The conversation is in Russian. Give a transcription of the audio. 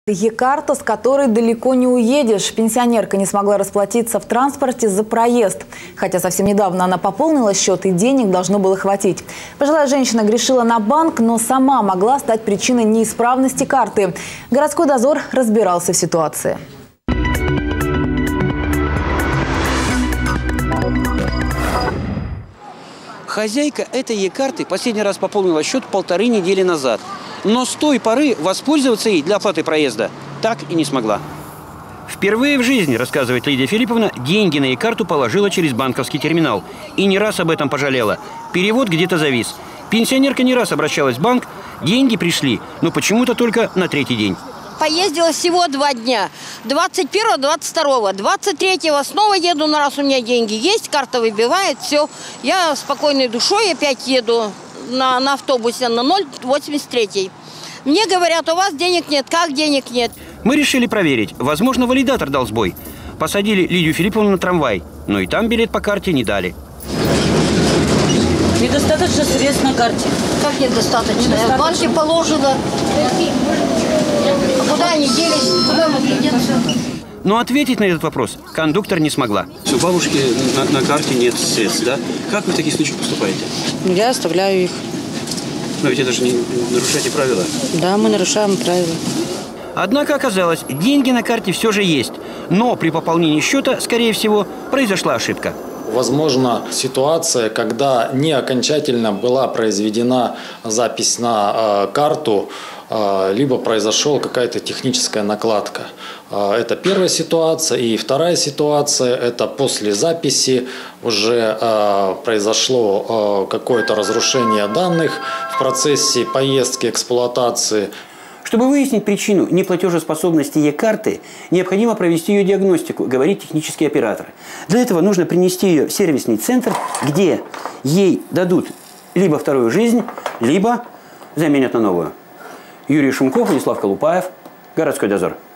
Е-карта, с которой далеко не уедешь. Пенсионерка не смогла расплатиться в транспорте за проезд. Хотя совсем недавно она пополнила счет и денег должно было хватить. Пожилая женщина грешила на банк, но сама могла стать причиной неисправности карты. Городской дозор разбирался в ситуации. Хозяйка этой Е-карты последний раз пополнила счет 1,5 недели назад. Но с той поры воспользоваться ей для оплаты проезда так и не смогла. Впервые в жизни, рассказывает Лидия Филипповна, деньги на Е-карту положила через банковский терминал. И не раз об этом пожалела. Перевод где-то завис. Пенсионерка не раз обращалась в банк, деньги пришли, но почему-то только на третий день. Поездила всего 2 дня. 21-го, 22-го. 23-го снова еду, на раз у меня деньги есть, карта выбивает, все. Я спокойной душой опять еду на автобусе на 083. Мне говорят, у вас денег нет. Как денег нет? Мы решили проверить. Возможно, валидатор дал сбой. Посадили Лидию Филипповну на трамвай, но и там билет по карте не дали. Недостаточно средств на карте. Как недостаточно? В банке положено. А куда они делись? Куда могли деться? Но ответить на этот вопрос кондуктор не смогла. У бабушки на карте нет средств, да? Как вы в таких случаях поступаете? Я оставляю их. Но ведь это же не нарушаете правила. Да, мы нарушаем правила. Однако оказалось, деньги на карте все же есть. Но при пополнении счета, скорее всего, произошла ошибка. Возможно, ситуация, когда не окончательно была произведена запись на карту, либо произошла какая-то техническая накладка. Это первая ситуация. И вторая ситуация – это после записи уже произошло какое-то разрушение данных в процессе поездки, эксплуатации. Чтобы выяснить причину неплатежеспособности Е-карты, необходимо провести ее диагностику, говорит технический оператор. Для этого нужно принести ее в сервисный центр, где ей дадут либо вторую жизнь, либо заменят на новую. Юрий Шумков, Владислав Колупаев, Городской дозор.